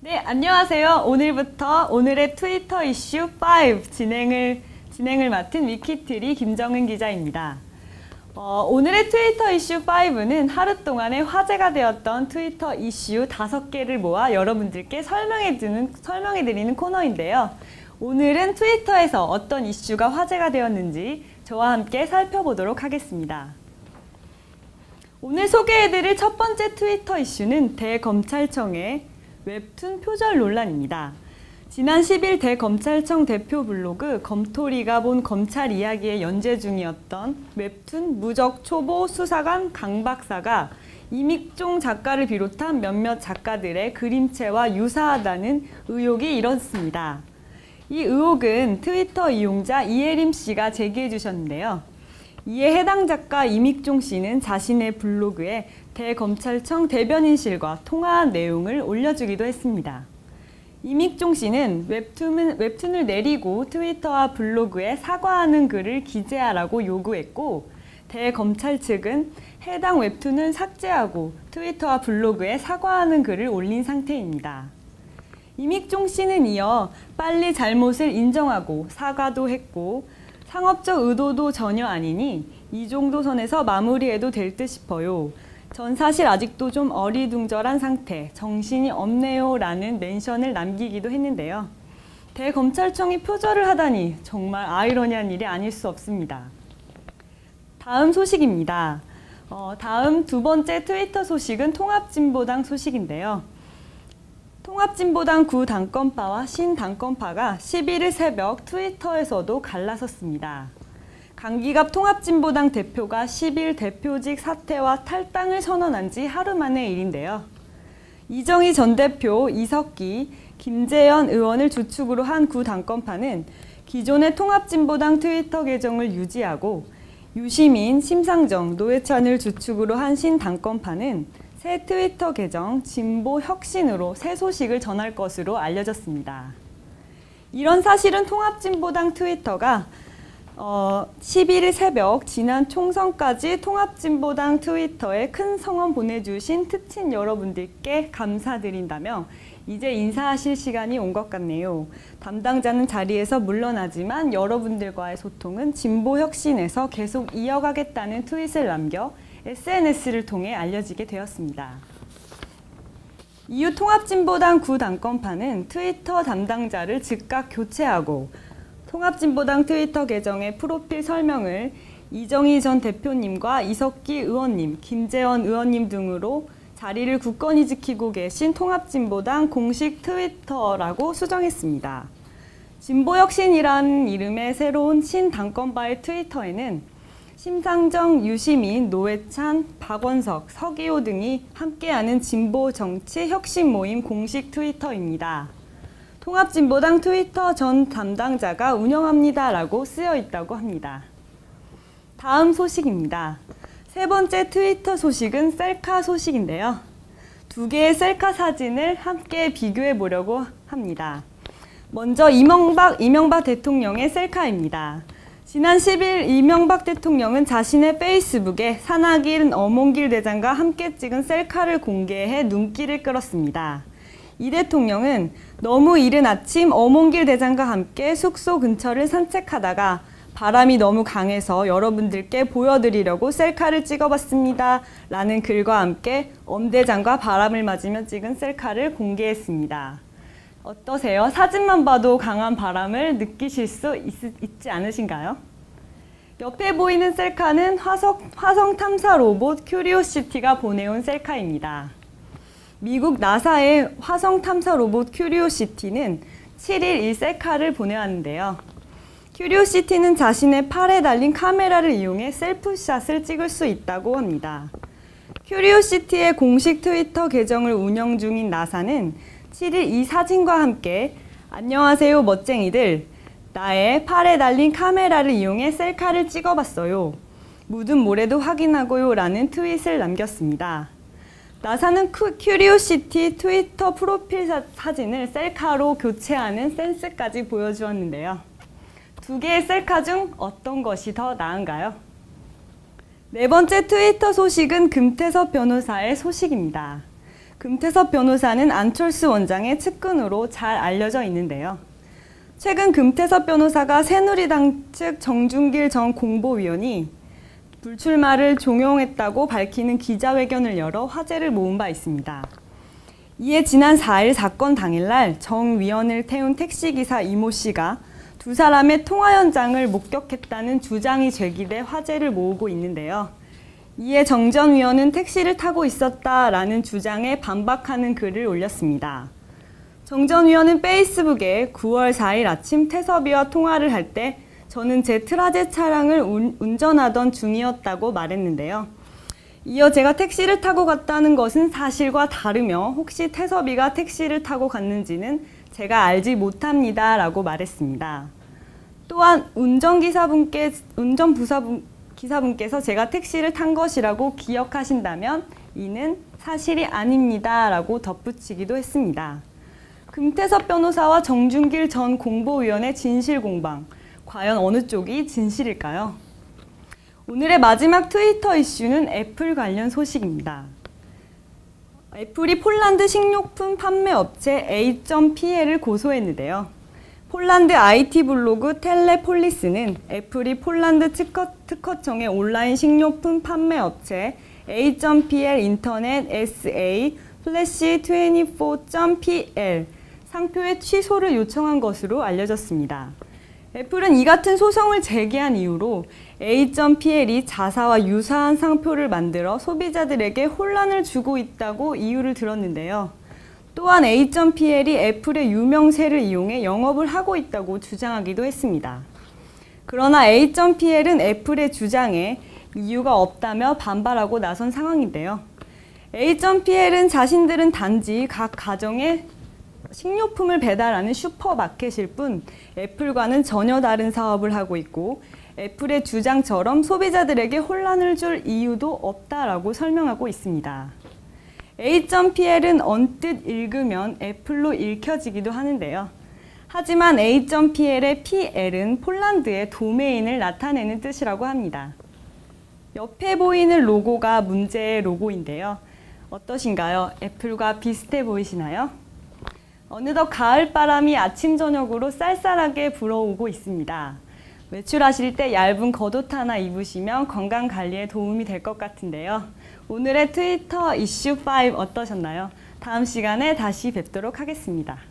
네, 안녕하세요. 오늘부터 오늘의 트위터 이슈 5 진행을 맡은 위키트리 김정은 기자입니다. 오늘의 트위터 이슈 5는 하루 동안에 화제가 되었던 트위터 이슈 5개를 모아 여러분들께 설명해드리는 코너인데요. 오늘은 트위터에서 어떤 이슈가 화제가 되었는지 저와 함께 살펴보도록 하겠습니다. 오늘 소개해드릴 첫 번째 트위터 이슈는 대검찰청의 웹툰 표절 논란입니다. 지난 10일 대검찰청 대표 블로그 검토리가 본 검찰 이야기에 연재 중이었던 웹툰 무적 초보 수사관 강 박사가 이믹종 작가를 비롯한 몇몇 작가들의 그림체와 유사하다는 의혹이 일었습니다. 이 의혹은 트위터 이용자 이혜림 씨가 제기해 주셨는데요. 이에 해당 작가 이믹종 씨는 자신의 블로그에 대검찰청 대변인실과 통화한 내용을 올려주기도 했습니다. 이믹종 씨는 웹툰을 내리고 트위터와 블로그에 사과하는 글을 기재하라고 요구했고, 대검찰 측은 해당 웹툰을 삭제하고 트위터와 블로그에 사과하는 글을 올린 상태입니다. 이믹종 씨는 이어 빨리 잘못을 인정하고 사과도 했고 상업적 의도도 전혀 아니니 이 정도 선에서 마무리해도 될 듯 싶어요. 전 사실 아직도 좀 어리둥절한 상태, 정신이 없네요 라는 멘션을 남기기도 했는데요. 대검찰청이 표절을 하다니 정말 아이러니한 일이 아닐 수 없습니다. 다음 소식입니다. 다음 두 번째 트위터 소식은 통합진보당 소식인데요. 통합진보당 구당권파와 신당권파가 11일 새벽 트위터에서도 갈라섰습니다. 강기갑 통합진보당 대표가 10일 대표직 사퇴와 탈당을 선언한 지 하루 만의 일인데요. 이정희 전 대표, 이석기, 김재현 의원을 주축으로 한 구당권파는 기존의 통합진보당 트위터 계정을 유지하고 유시민, 심상정, 노회찬을 주축으로 한 신당권파는 새 트위터 계정 진보혁신으로 새 소식을 전할 것으로 알려졌습니다. 이런 사실은 통합진보당 트위터가 11일 새벽 지난 총선까지 통합진보당 트위터에 큰 성원 보내주신 특친 여러분들께 감사드린다며 이제 인사하실 시간이 온 것 같네요. 담당자는 자리에서 물러나지만 여러분들과의 소통은 진보혁신에서 계속 이어가겠다는 트윗을 남겨 SNS를 통해 알려지게 되었습니다. 이후 통합진보당 구당권파는 트위터 담당자를 즉각 교체하고 통합진보당 트위터 계정의 프로필 설명을 이정희 전 대표님과 이석기 의원님, 김재원 의원님 등으로 자리를 굳건히 지키고 계신 통합진보당 공식 트위터라고 수정했습니다. 진보혁신이라는 이름의 새로운 신당권파의 트위터에는 심상정, 유시민, 노회찬, 박원석, 서기호 등이 함께하는 진보정치 혁신 모임 공식 트위터입니다. 통합진보당 트위터 전 담당자가 운영합니다라고 쓰여 있다고 합니다. 다음 소식입니다. 세 번째 트위터 소식은 셀카 소식인데요. 두 개의 셀카 사진을 함께 비교해 보려고 합니다. 먼저 이명박 대통령의 셀카입니다. 지난 10일 이명박 대통령은 자신의 페이스북에 산악인 어몽길 대장과 함께 찍은 셀카를 공개해 눈길을 끌었습니다. 이 대통령은 너무 이른 아침 어몽길 대장과 함께 숙소 근처를 산책하다가 바람이 너무 강해서 여러분들께 보여드리려고 셀카를 찍어봤습니다. 라는 글과 함께 엄대장과 바람을 맞으며 찍은 셀카를 공개했습니다. 어떠세요? 사진만 봐도 강한 바람을 느끼실 수 있지 않으신가요? 옆에 보이는 셀카는 화성 탐사 로봇 큐리오시티가 보내온 셀카입니다. 미국 나사의 화성 탐사 로봇 큐리오시티는 7일 이 셀카를 보내왔는데요. 큐리오시티는 자신의 팔에 달린 카메라를 이용해 셀프샷을 찍을 수 있다고 합니다. 큐리오시티의 공식 트위터 계정을 운영 중인 나사는 7일 이 사진과 함께 안녕하세요 멋쟁이들, 나의 팔에 달린 카메라를 이용해 셀카를 찍어봤어요. 묻은 모래도 확인하고요 라는 트윗을 남겼습니다. 나사는 큐리오시티 트위터 프로필 사진을 셀카로 교체하는 센스까지 보여주었는데요. 두 개의 셀카 중 어떤 것이 더 나은가요? 네 번째 트위터 소식은 금태섭 변호사의 소식입니다. 금태섭 변호사는 안철수 원장의 측근으로 잘 알려져 있는데요. 최근 금태섭 변호사가 새누리당 측 정준길 전 공보위원이 불출마를 종용했다고 밝히는 기자회견을 열어 화제를 모은 바 있습니다. 이에 지난 4일 사건 당일날 정 위원을 태운 택시기사 이모 씨가 두 사람의 통화 현장을 목격했다는 주장이 제기돼 화제를 모으고 있는데요. 이에 정 전 위원은 택시를 타고 있었다라는 주장에 반박하는 글을 올렸습니다. 정 전 위원은 페이스북에 9월 4일 아침 태섭이와 통화를 할 때 저는 제 트라제 차량을 운전하던 중이었다고 말했는데요. 이어 제가 택시를 타고 갔다는 것은 사실과 다르며 혹시 태섭이가 택시를 타고 갔는지는 제가 알지 못합니다 라고 말했습니다. 또한 기사분께서 제가 택시를 탄 것이라고 기억하신다면 이는 사실이 아닙니다 라고 덧붙이기도 했습니다. 금태섭 변호사와 정준길 전 공보위원의 진실공방, 과연 어느 쪽이 진실일까요? 오늘의 마지막 트위터 이슈는 애플 관련 소식입니다. 애플이 폴란드 식료품 판매 업체 A.PL을 고소했는데요. 폴란드 IT 블로그 텔레폴리스는 애플이 폴란드 특허청의 온라인 식료품 판매 업체 A.PL 인터넷 SA 플래시 24.pl 상표의 취소를 요청한 것으로 알려졌습니다. 애플은 이 같은 소송을 제기한 이유로 A.PL이 자사와 유사한 상표를 만들어 소비자들에게 혼란을 주고 있다고 이유를 들었는데요. 또한 A.PL이 애플의 유명세를 이용해 영업을 하고 있다고 주장하기도 했습니다. 그러나 A.PL은 애플의 주장에 이유가 없다며 반발하고 나선 상황인데요. A.PL은 자신들은 단지 각 가정에 식료품을 배달하는 슈퍼마켓일 뿐 애플과는 전혀 다른 사업을 하고 있고 애플의 주장처럼 소비자들에게 혼란을 줄 이유도 없다라고 설명하고 있습니다. A.PL은 언뜻 읽으면 애플로 읽혀지기도 하는데요. 하지만 A.PL의 PL은 폴란드의 도메인을 나타내는 뜻이라고 합니다. 옆에 보이는 로고가 문제의 로고인데요. 어떠신가요? 애플과 비슷해 보이시나요? 어느덧 가을바람이 아침 저녁으로 쌀쌀하게 불어오고 있습니다. 외출하실 때 얇은 겉옷 하나 입으시면 건강관리에 도움이 될 것 같은데요. 오늘의 트위터 이슈 5 어떠셨나요? 다음 시간에 다시 뵙도록 하겠습니다.